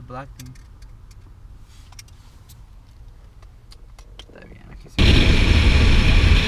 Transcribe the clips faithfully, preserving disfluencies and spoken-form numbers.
black thing. Está bien, aquí sí.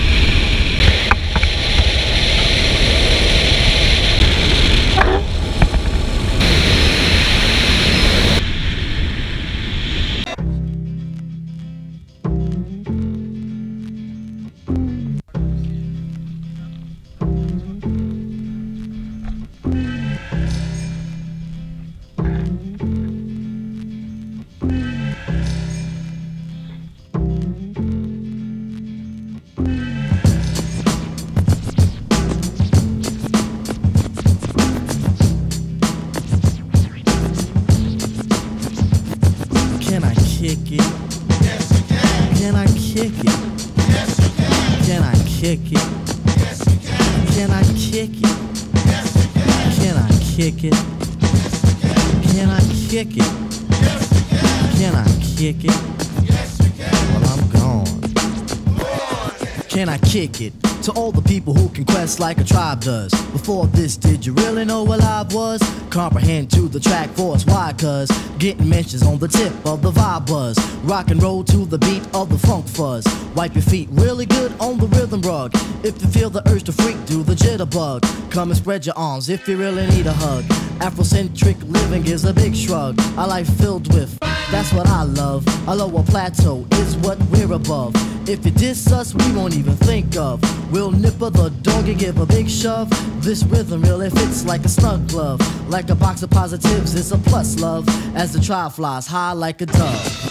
Can I kick it? Yes, you can. Can I kick it? Yes, you can. Can I kick it? Yes, you can. Can I kick it? Yes, you can. Can I kick it? Can I kick it? Yes, you can. Can I kick it? Yes, you can. Well, I'm gone. Go on. Can I kick it? To all the people who can quest like a tribe does. Before this, did you really know what live was? Comprehend to the track force, why? Cause getting mentions on the tip of the vibe buzz. Rock and roll to the beat of the funk fuzz. Wipe your feet really good on the rhythm rug. If you feel the urge to freak, do the jitterbug. Come and spread your arms if you really need a hug. Afrocentric living is a big shrug. A life filled with, that's what I love. A lower plateau is what we're above. If you diss us, we won't even think of. We'll nipper the dog and give a big shove. This rhythm really fits like a snug glove. Like a box of positives, it's a plus love. As the tribe flies high like a dove.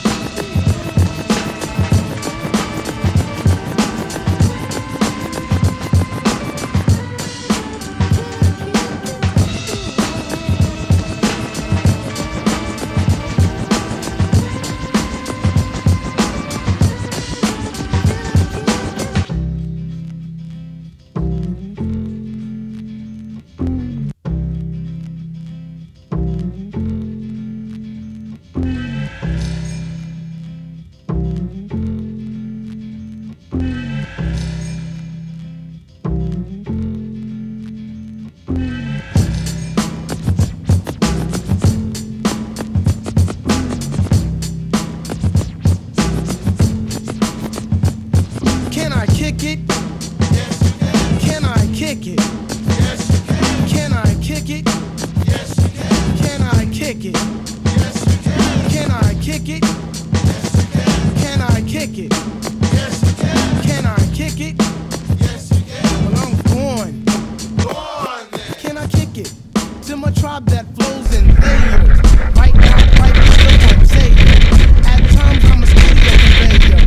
Can I kick it? Yes, you can. Can I kick it? Yes, you can. Can I kick it? Yes, you can. Can I kick it? Yes, you can. Can I kick it? Yes, you can. Can I kick it? Yes, you can. Can I kick it? Yes, you can. Well, I'm going. Go on then. Can I kick it? To my tribe that flows in layers. Right now, right to the point, say it. At times, I'm a studio conveyor.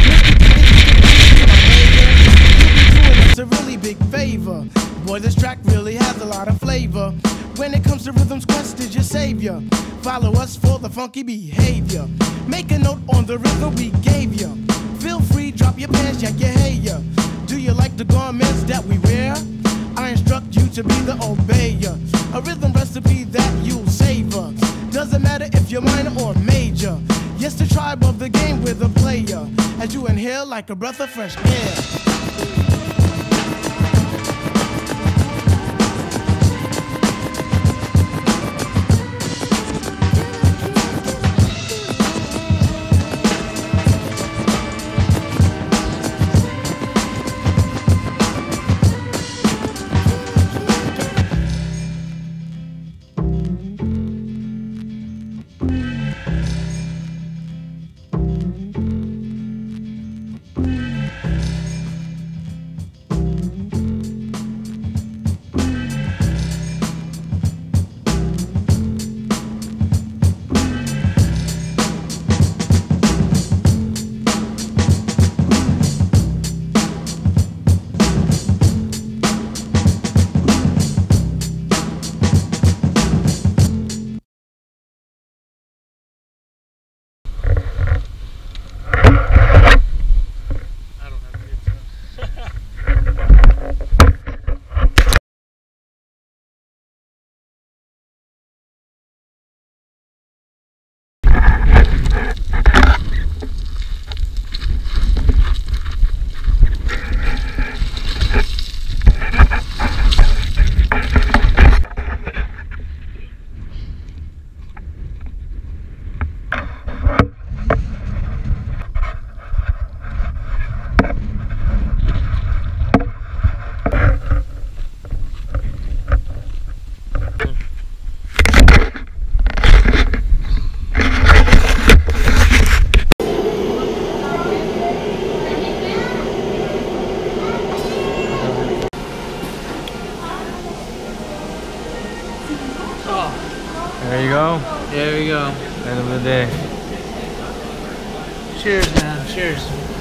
You'll be doing us a really big favor. Boy, this track really has a lot of flavor. When it comes to rhythms, Quest is your savior. Follow us for the funky behavior. Make a note on the rhythm we gave you. Feel free, drop your pants, yak your hair. Do you like the garments that we wear? I instruct you to be the obeyer. A rhythm recipe that you'll savor. Doesn't matter if you're minor or major. Yes, the tribe of the game with a player. As you inhale like a breath of fresh air. End of the day. Cheers, man. Cheers.